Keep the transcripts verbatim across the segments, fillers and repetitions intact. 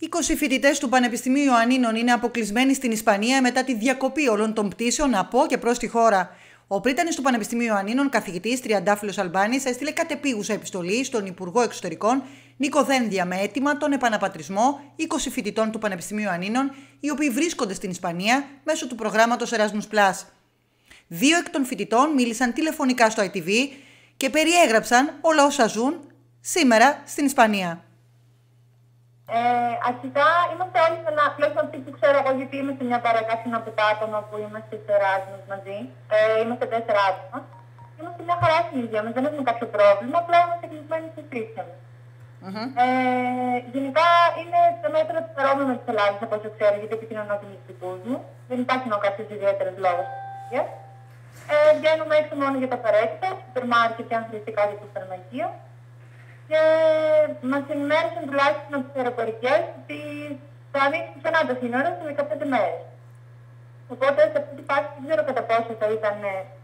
είκοσι φοιτητές του Πανεπιστημίου Ιωαννίνων είναι αποκλεισμένοι στην Ισπανία μετά τη διακοπή όλων των πτήσεων από και προς τη χώρα. Ο πρίτανης του Πανεπιστημίου Ιωαννίνων, καθηγητής Τριαντάφυλλος Αλμπάνης, έστειλε κατεπίγουσα επιστολή στον Υπουργό Εξωτερικών Νίκο Δένδια με αίτημα τον επαναπατρισμό είκοσι φοιτητών του Πανεπιστημίου Ιωαννίνων, οι οποίοι βρίσκονται στην Ισπανία μέσω του προγράμματος Erasmus Plus. Δύο εκ των φοιτητών μίλησαν τηλεφωνικά στο άι τι βι και περιέγραψαν όλα όσα ζουν σήμερα στην Ισπανία. Ε, αρχικά είμαστε όλοι σε ένα, τουλάχιστον αυτοί που ξέρω εγώ, γιατί είμαι σε μια παρακάσινα από τα άτομα που είμαστε στο Erasmus μαζί. Ε, είμαστε τέσσερα άτομα. Είμαστε μια χαρά στην υγεία μας, δεν έχουμε κάποιο πρόβλημα, απλά είμαστε κλεισμένοι στη σπίτια μας. Mm-hmm. Ε, γενικά είναι το μέτρο του παρόμοιο με τις Ελλάδες, από όσο ξέρω, γιατί επικοινωνώ και με τους δικούς μου. Δεν υπάρχει κάποιος ιδιαίτερος λόγος. Ε, βγαίνουμε έξω μόνο για τα απαραίτητα, σούπερ μάρκετ και αν χρειαστεί κάτι στο φαρμακείο. Και μας ενημέρωσαν τουλάχιστον από τις αεροπορικές ότι θα ανοίξει ξανά τα σύνορα σε δεκαπέντε μέρες. Οπότε σε αυτή τη φάση δεν ξέρω κατά πόσο θα ήταν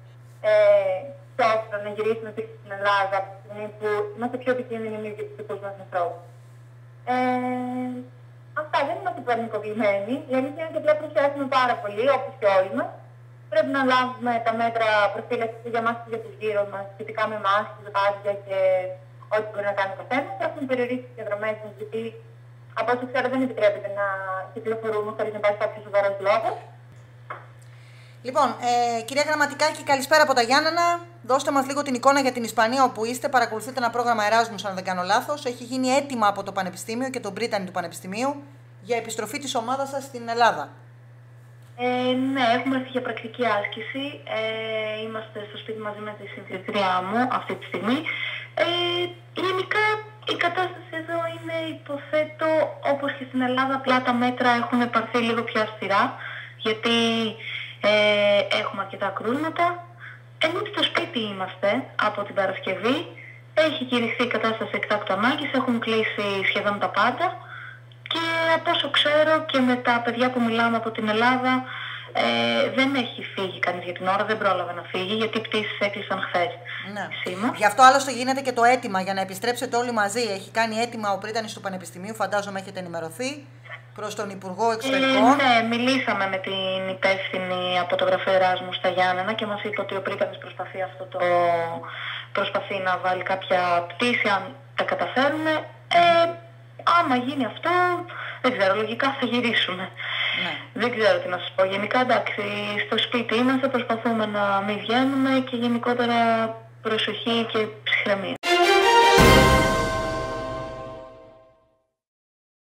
σώστο ε, να γυρίσουμε πίσω στην Ελλάδα από τη στιγμή που είμαστε πιο επικίνδυνοι εμείς για τους δικούς μας ανθρώπους. Ε, αυτά, δεν είμαστε πανικοποιημένοι. Η αλήθεια είναι ότι απλά προσέχουμε πάρα πολύ, όπως και όλοι μας. Πρέπει να λάβουμε τα μέτρα προφύλαξης για εμάς και για τους γύρω μας, σχετικά με μάσκες, γάντια και ό,τι μπορεί να κάνει ο καθένας. Έχουμε περιορίσει τις διαδρομές μας, γιατί από όσο ξέρω δεν επιτρέπεται να κυκλοφορούμε χωρίς να υπάρχει κάποιο σοβαρός λόγος. Λοιπόν, ε, κυρία Γραμματικάκη, καλησπέρα από τα Γιάννενα. Δώστε μας λίγο την εικόνα για την Ισπανία όπου είστε. Παρακολουθείτε ένα πρόγραμμα Erasmus, αν δεν κάνω λάθος. Έχει γίνει έτοιμα από το Πανεπιστήμιο και τον πρίτανη του Πανεπιστημίου για επιστροφή της ομάδας σας στην Ελλάδα. Ε, ναι, έχουμε έρθει για πρακτική άσκηση. Ε, είμαστε στο σπίτι μαζί με τη συνθετριά μου αυτή τη στιγμή. Ε, γενικά η κατάσταση εδώ είναι, υποθέτω, όπως και στην Ελλάδα, απλά τα μέτρα έχουν πάρθει λίγο πιο αυστηρά, γιατί ε, έχουμε αρκετά κρούσματα. Εμείς στο σπίτι είμαστε από την Παρασκευή. Έχει κηρυχθεί η κατάσταση εκτάκτου ανάγκης, έχουν κλείσει σχεδόν τα πάντα. Και από όσο ξέρω και με τα παιδιά που μιλάμε από την Ελλάδα, ε, δεν έχει φύγει κανείς για την ώρα, δεν πρόλαβε να φύγει, γιατί οι πτήσεις έκλεισαν χθες. Ναι. Γι' αυτό άλλωστε γίνεται και το αίτημα για να επιστρέψετε όλοι μαζί. Έχει κάνει αίτημα ο πρίτανης του Πανεπιστημίου, φαντάζομαι έχετε ενημερωθεί, προς τον Υπουργό Εξωτερικών. Ε, ναι, μιλήσαμε με την υπεύθυνη από το γραφείο Εράσμου στα Γιάννενα και μας είπε ότι ο πρίτανης προσπαθεί, αυτό το... προσπαθεί να βάλει κάποια πτήση, αν τα καταφέρουμε. Ε, άμα γίνει αυτό, δεν ξέρω, λογικά θα γυρίσουμε. Ναι. Δεν ξέρω τι να σας πω. Γενικά, εντάξει, στο σπίτι είμαστε, προσπαθούμε να μην βγαίνουμε και γενικότερα προσοχή και ψυχραιμία.